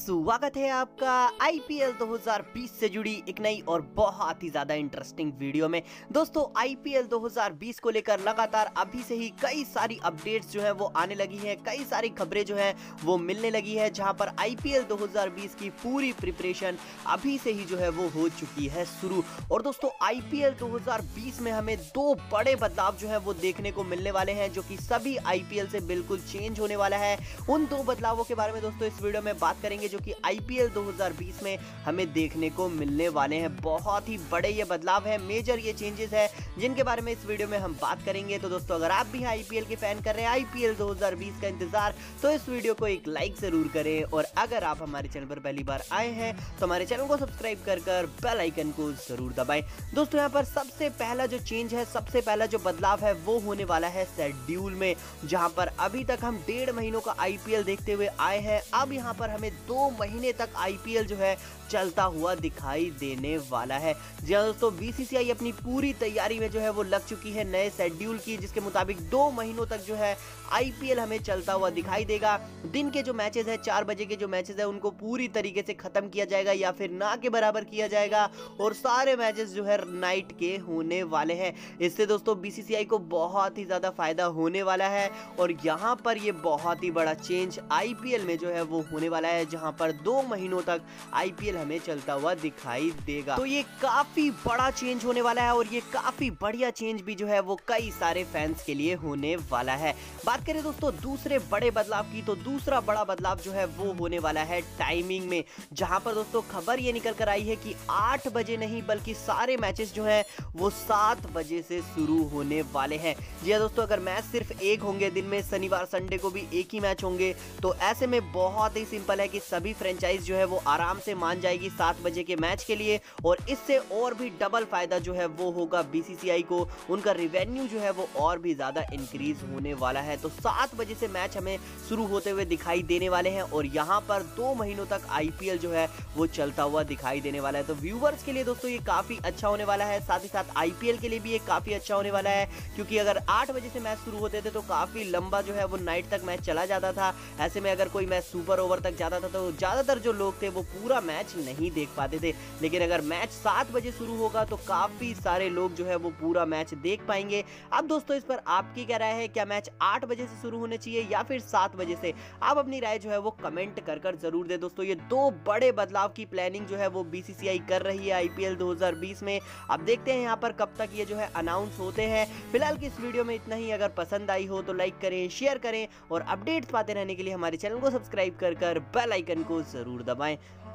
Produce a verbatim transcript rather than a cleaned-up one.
स्वागत है आपका आईपीएल दो हज़ार बीस से जुड़ी एक नई और बहुत ही ज्यादा इंटरेस्टिंग वीडियो में। दोस्तों आईपीएल दो हज़ार बीस को लेकर लगातार अभी से ही कई सारी अपडेट्स जो है वो आने लगी हैं, कई सारी खबरें जो है वो मिलने लगी है, जहां पर आईपीएल दो हज़ार बीस की पूरी प्रिपरेशन अभी से ही जो है वो हो चुकी है शुरू। और दोस्तों आईपीएल दो हज़ार बीस में हमें दो बड़े बदलाव जो है वो देखने को मिलने वाले हैं, जो कि सभी आईपीएल से बिल्कुल चेंज होने वाला है। उन दो बदलावों के बारे में दोस्तों इस वीडियो में बात करेंगे जो कि आईपीएल दो हज़ार बीस में हमें देखने को मिलने वाले हैं। बहुत ही बड़े ये बदलाव है, मेजर ये चेंजेस है जिनके बारे में इस वीडियो में हम बात करेंगे। तो दोस्तों अगर आप भी आईपीएल के फैन कर रहे हैं, आईपीएल दो हज़ार बीस का इंतजार, तो इस वीडियो को एक लाइक जरूर करें। और अगर आप हमारे चैनल पर पहली बार आए हैं तो हमारे चैनल को सब्सक्राइब कर कर बेल आइकन को जरूर दबाएं। दोस्तों यहाँ पर सबसे पहला जो चेंज है, सबसे पहला जो बदलाव है वो होने वाला है शेड्यूल में, जहां पर अभी तक हम डेढ़ महीनों का आईपीएल देखते हुए आए हैं। अब यहाँ पर हमें दो महीने तक आईपीएल जो है चलता हुआ दिखाई देने वाला है। जी हाँ दोस्तों, बीसीसीआई अपनी पूरी तैयारी में जो है वो लग चुकी है नए शेड्यूल की, जिसके मुताबिक दो महीनों तक जो है आईपीएल हमें चलता हुआ दिखाई देगा। दिन के जो मैचेस है, चार बजे के जो मैचेस है, उनको पूरी तरीके से खत्म किया जाएगा या फिर ना के बराबर किया जाएगा, और सारे मैचेस जो है नाइट के होने वाले हैं। इससे दोस्तों बीसीसीआई को बहुत ही ज्यादा फायदा होने वाला है, और यहाँ पर ये बहुत ही बड़ा चेंज आईपीएल में जो है वो होने वाला है, जहां पर दो महीनों तक आईपीएल हमें चलता हुआ दिखाई देगा। तो ये काफी बड़ा चेंज होने वाला है, और ये काफी बढ़िया चेंज भी जो है वो कई सारे फैंस के लिए होने वाला है। बात करें दोस्तों दूसरे बड़े बदलाव की, तो दूसरा बड़ा बदलाव जो है वो होने वाला है टाइमिंग में, जहां पर दोस्तों खबर ये निकल कर आई है कि आठ बजे नहीं बल्कि सारे मैचेस जो है वो सात बजे से शुरू होने वाले हैं। जी हाँ दोस्तों, अगर मैच सिर्फ एक होंगे दिन में, शनिवार संडे को भी एक ही मैच होंगे, तो ऐसे में बहुत ही सिंपल है कि सभी फ्रेंचाइज जो है वो आराम से मान जाएगी सात बजे के मैच के लिए, और इससे और भी डबल फायदा जो है वो होगा बीसीसीआई को, उनका रिवेन्यू जो है वो और भी ज्यादा इंक्रीज होने वाला है। तो सात बजे से मैच हमें शुरू होते हुए दिखाई देने वाले हैं, और यहाँ पर दो महीनों तक आईपीएल जो है वो चलता हुआ दिखाई देने वाला है। तो व्यूवर्स के लिए दोस्तों ये काफी अच्छा होने वाला है, साथ ही साथ आईपीएल के लिए भी ये काफी अच्छा होने वाला है, क्योंकि अगर आठ बजे से मैच शुरू होते थे तो काफी लंबा जो है वो नाइट तक मैच चला जाता था। ऐसे में अगर कोई मैच सुपर ओवर तक जाता था तो ज्यादातर जो लोग थे वो पूरा मैच नहीं देख पाते थे, लेकिन अगर मैच सात बजे शुरू होगा तो काफी सारे लोग जो है वो पूरा मैच देख पाएंगे। अब दोस्तों इस पर आपकी क्या राय है, क्या मैच आठ बजे से शुरू होने चाहिए या फिर सात बजे से? आप अपनी राय जो है वो कमेंट कर कर जरूर दे। दोस्तों ये दो बड़े बदलाव की प्लानिंग जो है वो बीसीसीआई कर रही है आईपीएल दो हज़ार बीस में। अब देखते हैं यहाँ पर कब तक ये जो है अनाउंस होते हैं। फिलहाल की इस वीडियो में इतना ही। अगर पसंद आई हो तो लाइक करें, शेयर करें, और अपडेट्स पाते रहने के लिए हमारे चैनल को सब्सक्राइब कर कर बेल आइकन को जरूर दबाएं।